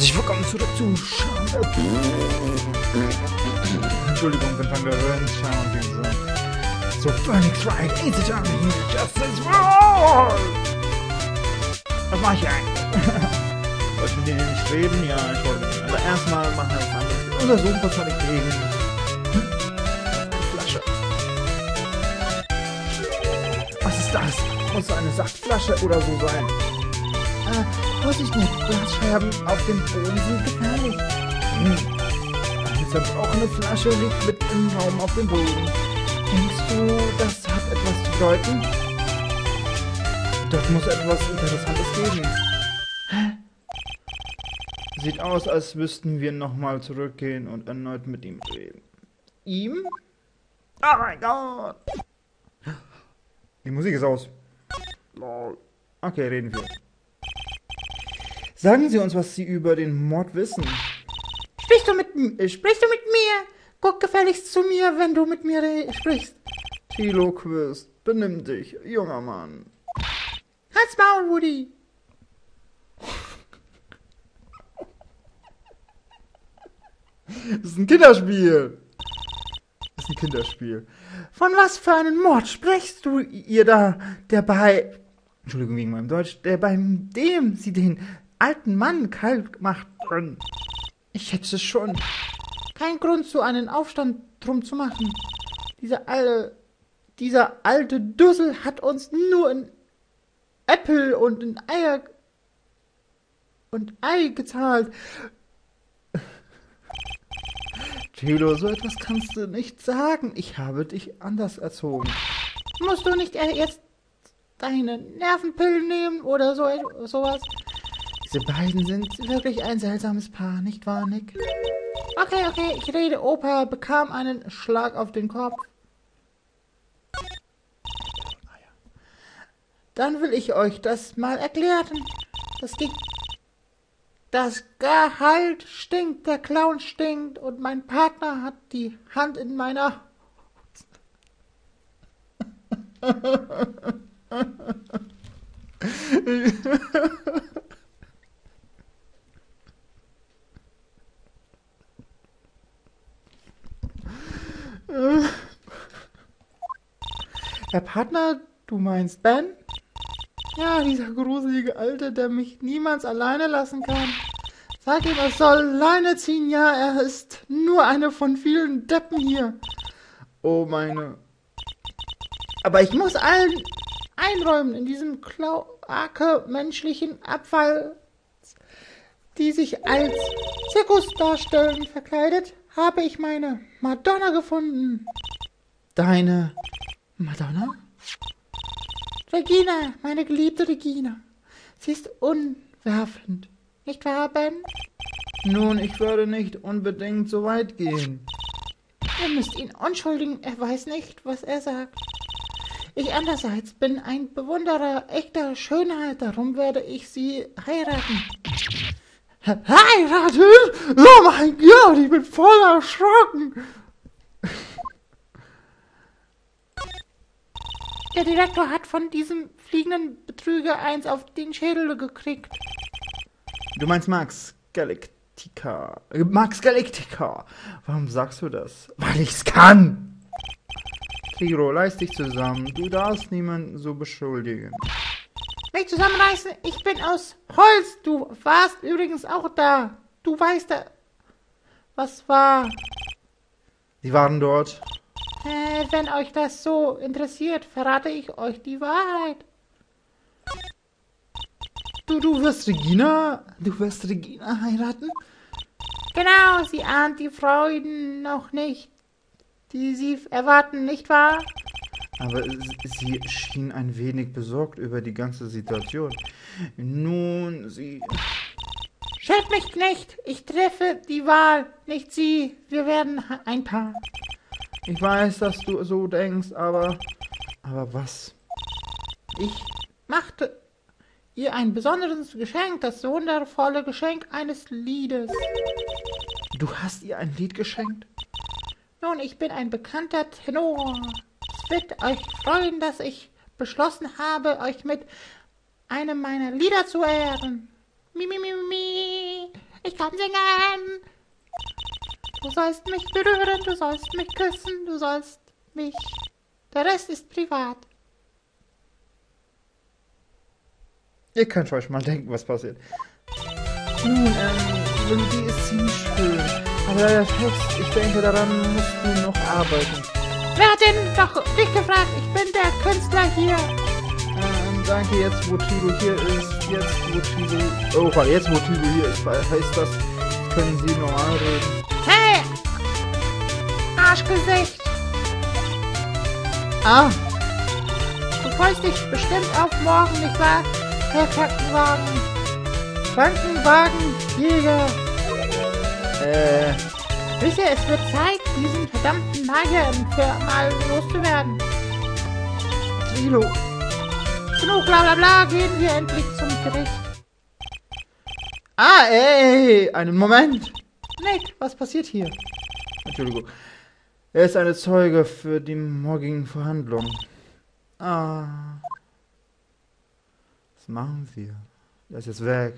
Herzlich willkommen zurück zu Entschuldigung, wenn wir hören, so Phoenix Wright, Easy Journey here, Justice World! Was mach ich eigentlich? Wollte ich mit denen nicht reden? Ja, ich wollte nicht. Aber erstmal machen wir was anderes. Untersuchen, was soll ich kriegen? Flasche. Was ist das? Muss so eine Saftflasche oder so sein? Vorsicht nicht, Glasscherben auf dem Boden sind gefährlich. Eine zerbrochene Flasche liegt mitten im Raum auf dem Boden. Denkst du, das hat etwas zu bedeuten? Dort muss etwas Interessantes geben. Hä? Sieht aus, als müssten wir nochmal zurückgehen und erneut mit ihm reden. Ihm? Oh mein Gott! Die Musik ist aus. Okay, reden wir. Sagen Sie uns, was Sie über den Mord wissen. Sprichst du mit mir? Guck gefälligst zu mir, wenn du mit mir sprichst. Tilo Quist, benimm dich, junger Mann. Halt's Maul, Woody. Das ist ein Kinderspiel. Das ist ein Kinderspiel. Von was für einem Mord sprichst du ihr da, Entschuldigung wegen meinem Deutsch, bei dem Sie den alten Mann kalt machten? Ich schätze schon. Kein Grund, so einen Aufstand drum zu machen. Dieser alte Dussel hat uns nur in Äpfel und in Eier und Ei gezahlt. Tilo, so etwas kannst du nicht sagen. Ich habe dich anders erzogen. Musst du nicht jetzt deine Nervenpillen nehmen oder sowas? Diese beiden sind wirklich ein seltsames Paar, nicht wahr, Nick? Okay, ich rede. Opa bekam einen Schlag auf den Kopf. Dann will ich euch das mal erklären. Das Gehalt stinkt, der Clown stinkt und mein Partner hat die Hand in meiner... Der Partner, du meinst Ben? Ja, dieser gruselige Alte, der mich niemals alleine lassen kann. Sag ihm, er soll Leine ziehen, ja, er ist nur eine von vielen Deppen hier. Oh meine... Aber ich muss allen einräumen in diesem Kloake menschlichen Abfall, die sich als Zirkus darstellen, verkleidet, habe ich meine Madonna gefunden. Deine Madonna? Regina, meine geliebte Regina. Sie ist unwerfend. Nicht wahr, Ben? Nun, ich würde nicht unbedingt so weit gehen. Ihr müsst ihn entschuldigen, er weiß nicht, was er sagt. Ich andererseits bin ein Bewunderer echter Schönheit, darum werde ich sie heiraten. Heiraten? Oh mein Gott, ich bin voll erschrocken. Der Direktor hat von diesem fliegenden Betrüger eins auf den Schädel gekriegt. Du meinst Max Galactica. Max Galactica. Warum sagst du das? Weil ich's kann. Tiro, reiß dich zusammen. Du darfst niemanden so beschuldigen. Mich zusammenreißen? Ich bin aus Holz. Du warst übrigens auch da. Du weißt da... Was war? Sie waren dort. Wenn euch das so interessiert, verrate ich euch die Wahrheit. Du wirst Regina heiraten? Genau, sie ahnt die Freuden noch nicht, die sie erwarten, nicht wahr? Aber sie schien ein wenig besorgt über die ganze Situation. Nun, sie... Schämt mich nicht, ich treffe die Wahl, nicht sie. Wir werden ein Paar. Ich weiß, dass du so denkst, aber was? Ich machte ihr ein besonderes Geschenk, das wundervolle Geschenk eines Liedes. Du hast ihr ein Lied geschenkt? Nun, ich bin ein bekannter Tenor. Es wird euch freuen, dass ich beschlossen habe, euch mit einem meiner Lieder zu ehren. Mi, mi, mi, mi. Ich kann singen. Du sollst mich berühren, du sollst mich küssen, du sollst mich... Der Rest ist privat. Ihr könnt euch mal denken, was passiert. Nun, die Melodie ist ziemlich schön. Aber der Text, ich denke, daran musst du noch arbeiten. Wer hat denn doch dich gefragt? Ich bin der Künstler hier. Danke, jetzt wo Tilo hier ist, jetzt wo Tilo hier ist, heißt das, können Sie normal reden. Hey! Arschgesicht! Ah! Du freust dich bestimmt auf morgen, nicht wahr? Herr Krankenwagen! Krankenwagenjäger! Wisst ihr, es wird Zeit, diesen verdammten Magier für mal loszuwerden. Tilo! Genug bla bla bla, gehen wir endlich zum Gericht. Ah, ey, einen Moment. Nick, was passiert hier? Entschuldigung. Er ist eine Zeuge für die morgigen Verhandlungen. Ah. Was machen wir? Er ist jetzt weg.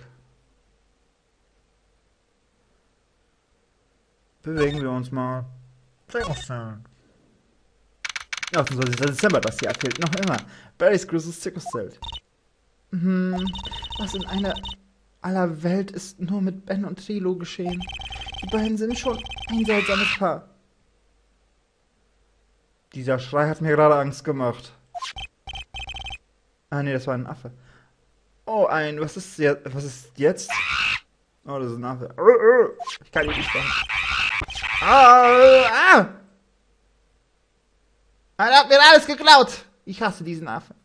Bewegen wir uns mal. 28. Dezember, das Jahr fehlt noch immer. Barrys großes Zirkuszelt. Was in aller Welt ist nur mit Ben und Tilo geschehen? Die beiden sind schon ein seltsames Paar. Dieser Schrei hat mir gerade Angst gemacht. Ah, nee, das war ein Affe. Oh, was ist jetzt? Oh, das ist ein Affe. Ich kann ihn nicht machen. Er hat mir alles geklaut. Ich hasse diesen Affen.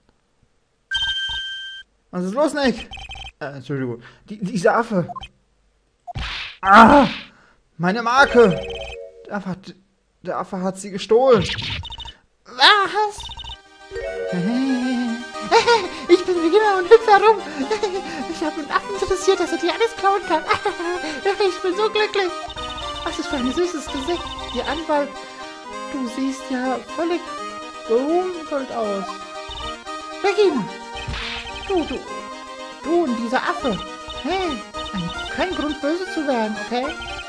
Was ist los, Nick? Entschuldigung. Dieser Affe. Meine Marke. Der Affe hat sie gestohlen. Was? Ich bin Beginner und hüpfe herum. Ich habe einen Affen interessiert, dass er dir alles klauen kann. Ich bin so glücklich. Was ist für ein süßes Gesicht. Ihr Anwalt, du siehst ja völlig beruhigt aus. Regina! Du und dieser Affe. Hey, kein Grund böse zu werden, okay?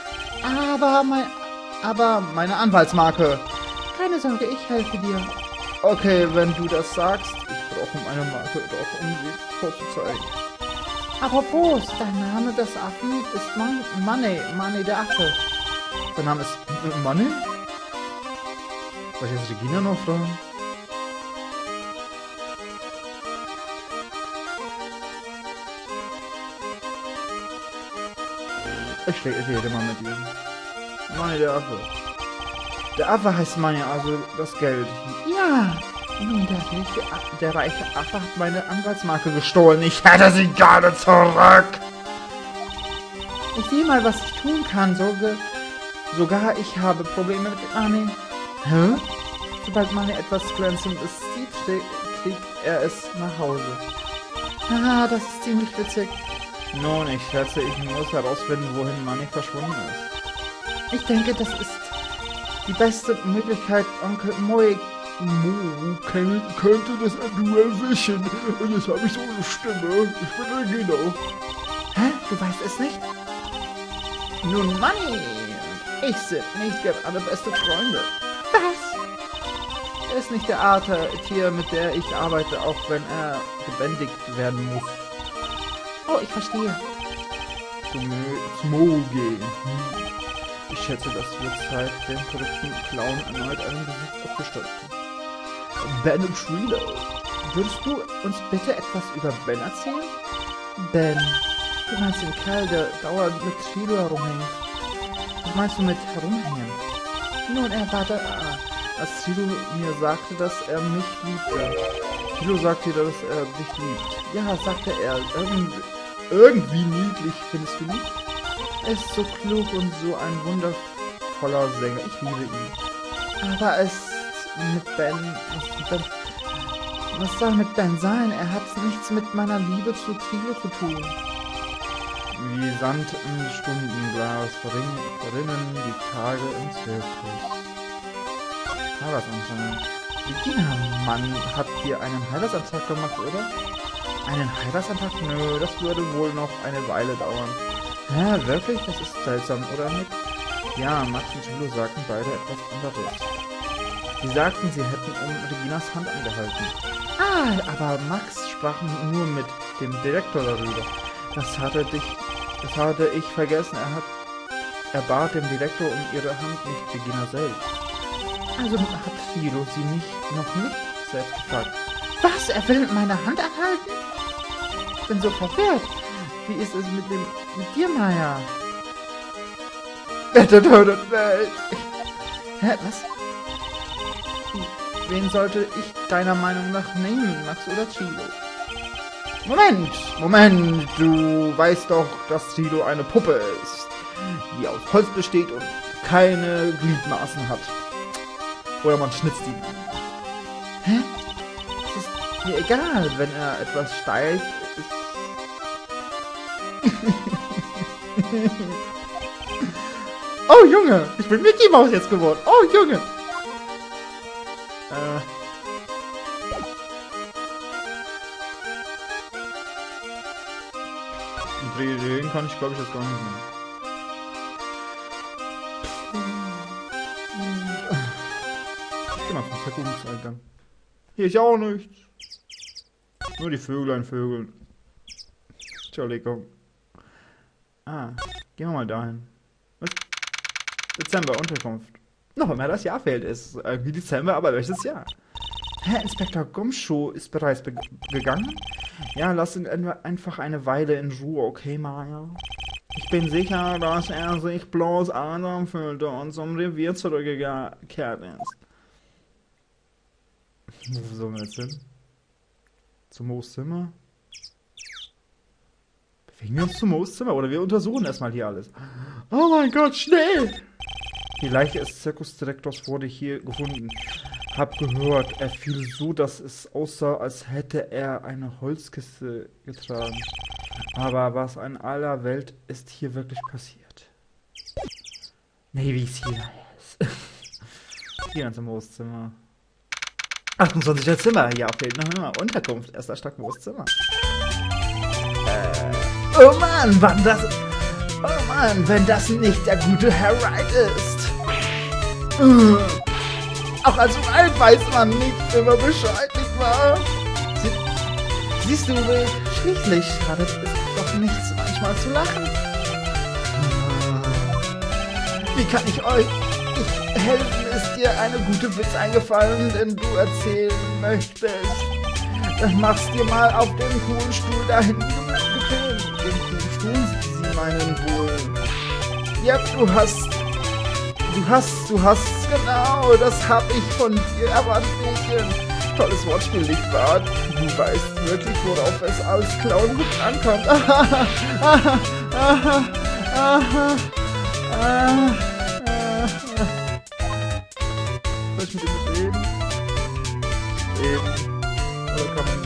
Aber meine Anwaltsmarke. Keine Sorge, ich helfe dir. Okay, wenn du das sagst, ich brauche meine Marke doch, um sie vorzuzeigen. Apropos, der Name des Affen ist Money der Affe. Der Name ist Money? Soll ich jetzt Regina noch fragen? Ich rede mal mit ihm. Money der Affe. Der Affe heißt Money, also das Geld. Ja. Nun, der reiche Affe hat meine Anwaltsmarke gestohlen. Ich hätte sie gerne zurück. Ich sehe mal, was ich tun kann. Sogar ich habe Probleme mit Money. Hä? Sobald Money etwas Glänzendes sieht, trägt er es nach Hause. Haha, das ist ziemlich witzig. Nun, ich schätze, ich muss herausfinden, wohin Money verschwunden ist. Ich denke, das ist die beste Möglichkeit, Onkel Mo könnte das eventuell wissen. Und jetzt habe ich so eine Stimme. Ich bin Regina. Hä? Du weißt es nicht? Nun, Money und ich sind nicht gerade beste Freunde. Was? Er ist nicht der Art Tier, mit der ich arbeite, auch wenn er gebändigt werden muss. Oh, ich verstehe. Zum Mo gehen. Ich schätze, das wird Zeit, den verrückten Clown erneut einen Besuch abgestatten. Ben und Trilo, würdest du uns bitte etwas über Ben erzählen? Ben, du meinst den Kerl, der dauernd mit Trilo herumhängt. Was meinst du mit herumhängen? Nun, er war da, als Trilo mir sagte, dass er mich liebte. Trilo sagte, dass er dich liebt. Ja, sagte er, irgendwie niedlich, findest du nicht? Er ist so klug und so ein wundervoller Sänger. Ich liebe ihn. Aber es mit Ben... Was soll mit Ben sein? Er hat nichts mit meiner Liebe zu Trilo zu tun. Wie Sand im Stundenglas verrinnen die Tage im Zirkus. Heiratsantrag. Regina, Mann, hat dir einen Heiratsantrag gemacht, oder? Einen Heiratsantrag? Nö, das würde wohl noch eine Weile dauern. Hä, wirklich? Das ist seltsam, oder nicht? Ja, Max und Chilo sagten beide etwas anderes. Sie sagten, sie hätten Reginas Hand angehalten. Ah, aber Max sprach nur mit dem Direktor darüber. Das hatte ich vergessen. Er bat den Direktor um ihre Hand, nicht Regina selbst. Also hat Chilo sie noch nicht selbst gefragt. Was? Er will meine Hand anhalten? Ich bin so verwirrt. Wie ist es mit dir, Maya? Wette, Tod und Welt. Hä, was? Wen sollte ich deiner Meinung nach nehmen, Max oder Chilo? Moment, du weißt doch, dass Chilo eine Puppe ist, die aus Holz besteht und keine Gliedmaßen hat. Oder man schnitzt ihn. Hä? Es ist mir egal, wenn er etwas steif ist. Oh Junge, ich bin Mickey Maus jetzt geworden. Oh Junge. Den kann ich glaube ich jetzt gar nicht mehr. Ich geh mal vom Verguckungseingang. Hier ist ja auch nichts. Nur die Vöglein vögeln. Entschuldigung. Ah, gehen wir mal dahin. Was? Dezember, Unterkunft. Noch immer das Jahr fehlt. Es ist irgendwie Dezember, aber welches Jahr? Herr Inspektor Gumschuh ist bereits gegangen? Ja, lass ihn einfach eine Weile in Ruhe, okay, Maya? Ich bin sicher, dass er sich bloß einsam fühlte und zum Revier zurückgekehrt ist. Wo sollen wir jetzt hin? Zum Moos-Zimmer? Bewegen wir uns zum Moos-Zimmer oder wir untersuchen erstmal hier alles. Oh mein Gott, schnell! Die Leiche des Zirkusdirektors wurde hier gefunden. Hab gehört, er fiel so, dass es aussah, als hätte er eine Holzkiste getragen. Aber was in aller Welt ist hier wirklich passiert? Navy CIS. Hier ins Mooszimmer. 28. Zimmer. Ja, fehlt noch immer. Unterkunft. Erster Stock, Mooszimmer. Oh Mann, oh Mann, wenn das nicht der gute Herr Wright ist. Auch als alt weiß man nicht immer Bescheid, nicht wahr? Siehst du, schließlich schadet es doch nichts, manchmal zu lachen. Wie kann ich euch helfen? Ist dir eine gute Witz eingefallen, den du erzählen möchtest? Dann machst dir mal auf dem coolen Stuhl da hinten bequem. Den coolen Stuhl, sie meinen wohl. Ja, du hast, genau, das hab ich von dir erwartet, Mädchen. Tolles Wortspiel, nicht wahr? Du weißt wirklich, worauf es als Clown gut ankommt. Soll ich mit ihm reden? Oder kann man...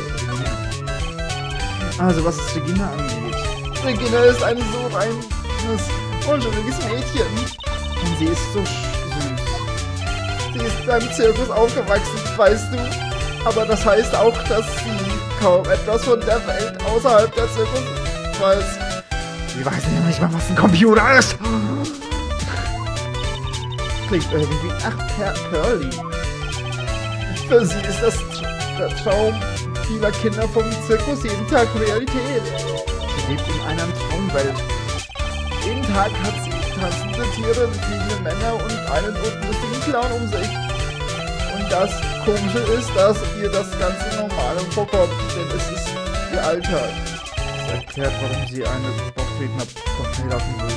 Oh. Also, was es Regina angeht. Regina ist ein so reines, unschuldiges Mädchen. Und sie ist so süß. Sie ist beim Zirkus aufgewachsen, weißt du. Aber das heißt auch, dass sie kaum etwas von der Welt außerhalb der Zirkus weiß. Sie weiß ja nicht mal, was ein Computer ist. Klingt irgendwie... Ach, Pearly. Für sie ist das der Traum vieler Kinder vom Zirkus jeden Tag Realität. Sie lebt in einer Traumwelt. Jeden Tag hat sie tanzende Tiere, fliegende Männer und einen lustigen Clown um sich. Und das Komische ist, dass ihr das Ganze normal vorkommt, denn es ist ihr Alltag. Das erklärt, warum sie eine Bockredner lassen will.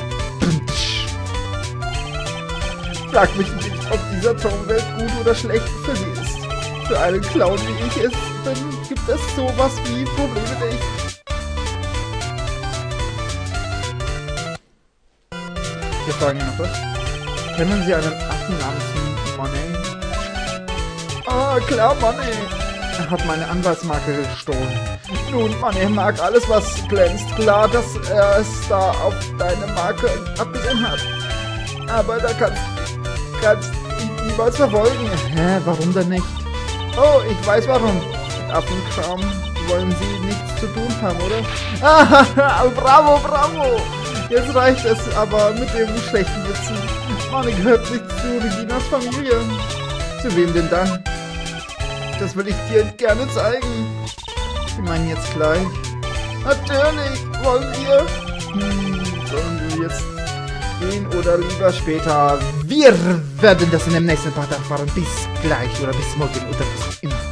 Frag mich nicht, ob dieser Traumwelt gut oder schlecht für sie ist. Für einen Clown wie ich es bin, gibt es sowas wie Probleme nicht. Wir fragen noch was. Kennen Sie einen Affen namens Money? Ah, klar, Money. Er hat meine Anwaltsmarke gestohlen. Nun, Money mag alles, was glänzt. Klar, dass er es da auf deine Marke abgesehen hat. Aber da kannst ihn niemals verfolgen. Hä, warum denn nicht? Oh, ich weiß warum. Mit Affenkram wollen Sie nichts zu tun haben, oder? Ah, bravo, bravo. Jetzt reicht es aber mit dem schlechten Witzen. Marnie gehört nicht zu Reginas Familie. Zu wem denn dann? Das will ich dir gerne zeigen. Wir meinen jetzt gleich. Natürlich, wollen wir. Sollen wir jetzt gehen oder lieber später? Wir werden das in dem nächsten Part erfahren. Bis gleich oder bis morgen oder bis immer.